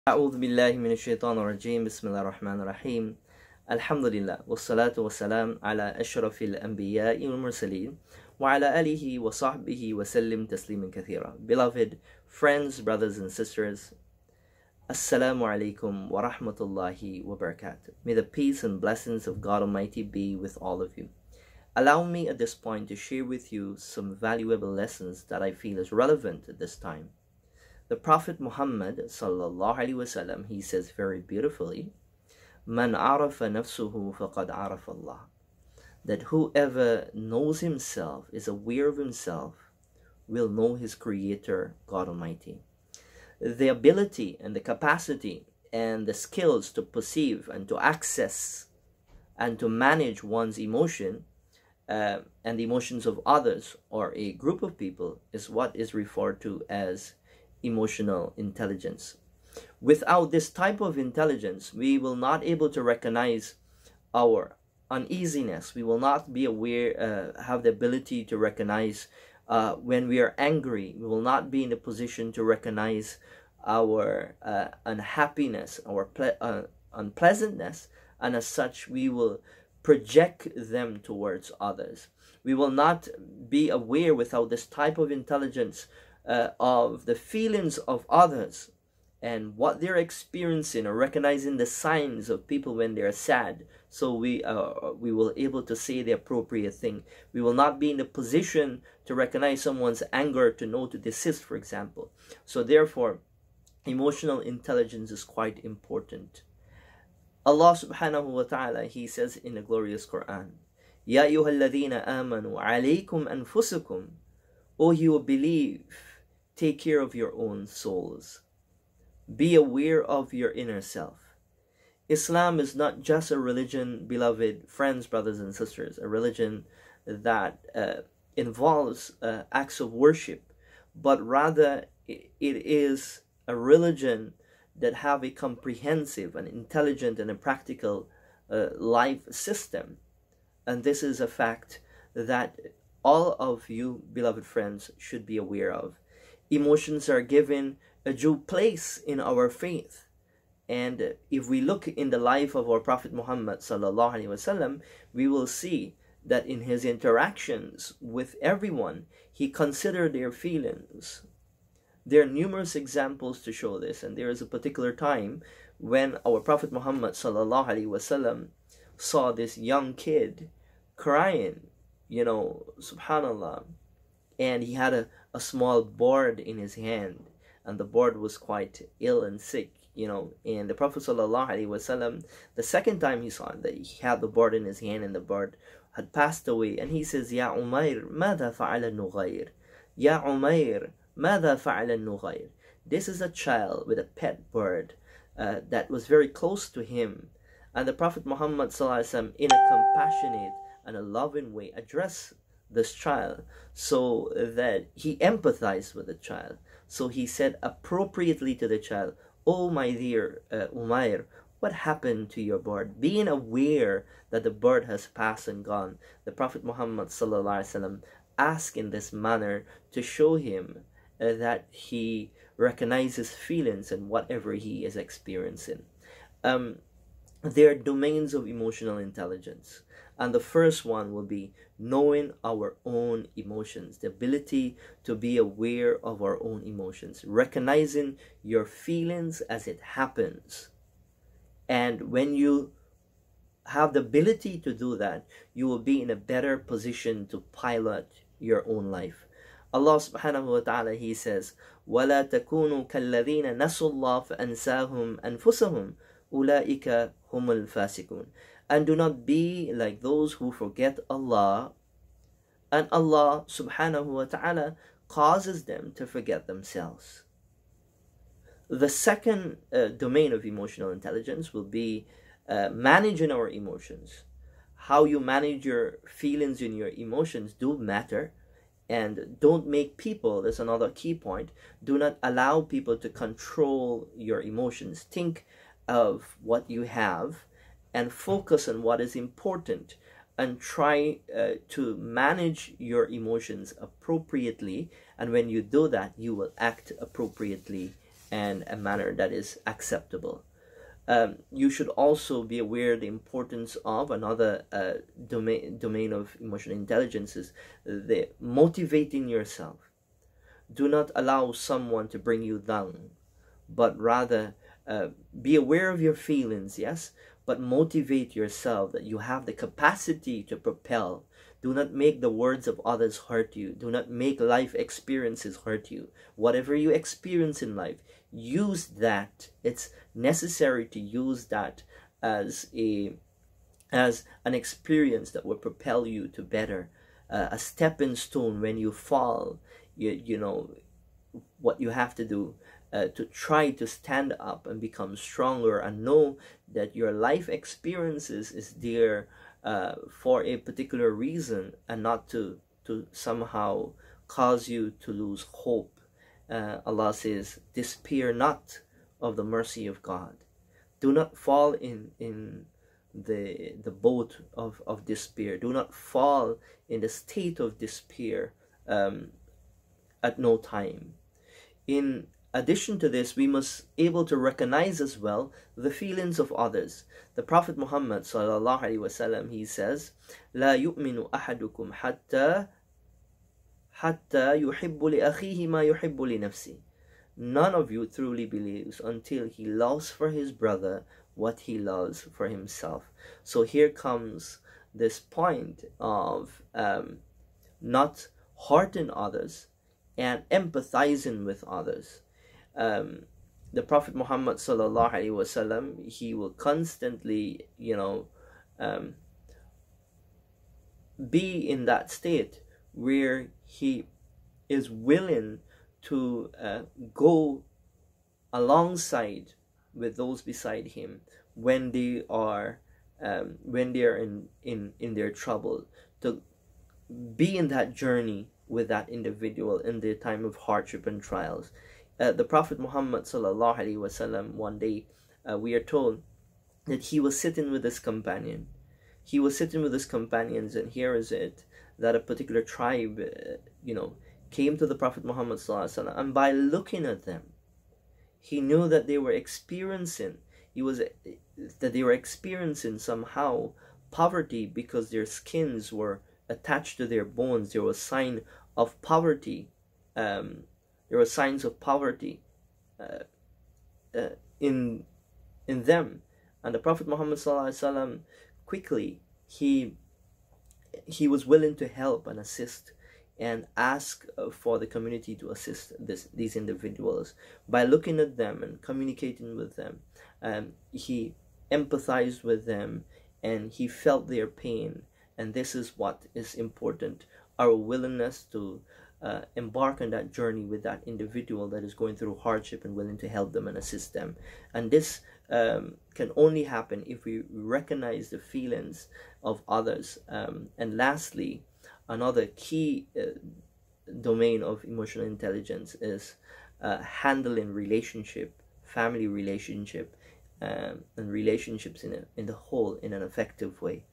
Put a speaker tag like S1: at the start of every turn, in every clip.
S1: أعوذ بالله من الشيطان الرجيم بسم الله الرحمن الرحيم الحمد لله والصلاة والسلام على أشرف الأنبياء والمرسلين وعلى آله وصحبه وسلم تسليما كثيرا. Beloved friends, brothers and sisters, Assalamu alaikum wa rahmatullahi wa barakatuh. May the peace and blessings of God Almighty be with all of you. Allow me at this point to share with you some valuable lessons that I feel is relevant at this time. The Prophet Muhammad sallallahu alaihi wasallam, he says very beautifully, "Man arafa nafsuhu faqad arafa Allah." That whoever knows himself, is aware of himself, will know his Creator, God Almighty. The ability and the capacity and the skills to perceive and to access and to manage one's emotion and the emotions of others or a group of people is what is referred to as emotional intelligence. Without this type of intelligence, we will not able to recognize our uneasiness. We will not be aware, have the ability to recognize when we are angry. We will not be in a position to recognize our unhappiness, our unpleasantness, and as such, we will project them towards others. We will not be aware without this type of intelligence of the feelings of others and what they're experiencing, or recognizing the signs of people when they're sad, so we will able to say the appropriate thing. We will not be in the position to recognize someone's anger to know to desist, for example. So therefore, emotional intelligence is quite important. Allah subhanahu wa ta'ala, he says in the glorious Quran, "Ya ayyuhalladhina amanu alaykum anfusakum," O you who believe, take care of your own souls. Be aware of your inner self. Islam is not just a religion, beloved friends, brothers and sisters, a religion that involves acts of worship, but rather it is a religion that have a comprehensive and intelligent and a practical life system. And this is a fact that all of you, beloved friends, should be aware of. Emotions are given a due place in our faith. And if we look in the life of our Prophet Muhammad sallallahu alaihi wasallam, we will see that in his interactions with everyone, he considered their feelings. There are numerous examples to show this, and there is a particular time when our Prophet Muhammad sallallahu alaihi wasallam saw this young kid crying, subhanallah, and he had a small board in his hand, and the board was quite ill and sick, and the Prophet sallallahu alaihi wasallam, the second time he saw it, that he had the board in his hand and the board had passed away, and he says, "Ya Umair, ماذا فعل النغير? Ya Umair, ماذا فعل النغير?" This is a child with a pet bird that was very close to him, and the Prophet Muhammad sallallahu alaihi wasallam, in a compassionate and a loving way, addressed this child so that he empathized with the child. So he said appropriately to the child, "Oh my dear Umair, what happened to your bird?" Being aware that the bird has passed and gone, the Prophet Muhammad sallallahu alaihi wasallam asked in this manner to show him that he recognizes feelings and whatever he is experiencing. There are domains of emotional intelligence, and the first one will be knowing our own emotions, the ability to be aware of our own emotions, recognizing your feelings as it happens. And when you have the ability to do that, you will be in a better position to pilot your own life. Allah subhanahu wa ta'ala, he says, وَلَا تَكُونُوا كَالَّذِينَ نَسُوا اللَّهَ فَأَنْسَاهُمْ أَنفُسَهُمْ أُولَٰئِكَ هُمُ الْفَاسِقُونَ. And do not be like those who forget Allah, and Allah subhanahu wa ta'ala causes them to forget themselves. The second domain of emotional intelligence will be managing our emotions. How you manage your feelings and your emotions do matter. And don't make people, that's another key point, do not allow people to control your emotions. Think of what you have and focus on what is important, and try to manage your emotions appropriately. And when you do that, you will act appropriately and a manner that is acceptable. You should also be aware the importance of another domain of emotional intelligence is the motivating yourself. Do not allow someone to bring you down, but rather be aware of your feelings, yes, but motivate yourself that you have the capacity to propel. Do not make the words of others hurt you. Do not make life experiences hurt you. Whatever you experience in life, use that. It's necessary to use that as an experience that will propel you to better, a stepping stone when you fall. You know what you have to do to try to stand up and become stronger, and know that your life experiences is there for a particular reason, and not to somehow cause you to lose hope. Allah says, despair not of the mercy of God. Do not fall in the boat of despair. Do not fall in the state of despair at no time. In addition to this, we must able to recognize as well the feelings of others. The Prophet Muhammad sallallahu alaihi wasallam, he says, لا يؤمن أحدكم حتى يحب لأخيه ما يحب لنفسه. None of you truly believes until he loves for his brother what he loves for himself. So here comes this point of not hurting others and empathizing with others. The Prophet Muhammad sallallahu alaihi wasallam, he will constantly, be in that state where he is willing to go alongside with those beside him when they are in their trouble, to be in that journey with that individual in the time of hardship and trials. The Prophet Muhammad sallallahu alaihi wasallam, one day we are told that he was sitting with his companion. He was sitting with his companions, and here is it that a particular tribe, came to the Prophet Muhammad sallallahu alaihi wasallam, and by looking at them, he knew that they were experiencing somehow poverty, because their skins were attached to their bones. There was sign of poverty. There were signs of poverty in them, and the Prophet Muhammad sallallahu alaihi wasallam quickly he was willing to help and assist, and ask for the community to assist these individuals. By looking at them and communicating with them, he empathized with them, and he felt their pain. And this is what is important, our willingness to embark on that journey with that individual that is going through hardship, and willing to help them and assist them. And this can only happen if we recognize the feelings of others. And lastly, another key domain of emotional intelligence is handling family relationship, and relationships in the whole in an effective way.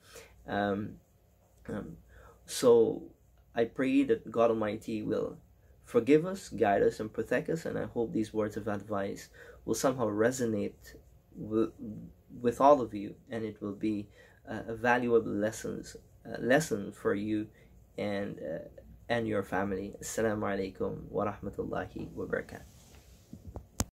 S1: So I pray that God Almighty will forgive us, guide us, and protect us, and I hope these words of advice will somehow resonate with all of you, and it will be a valuable lesson for you and your family. Assalamu alaikum wa rahmatullahi wa barakatuh.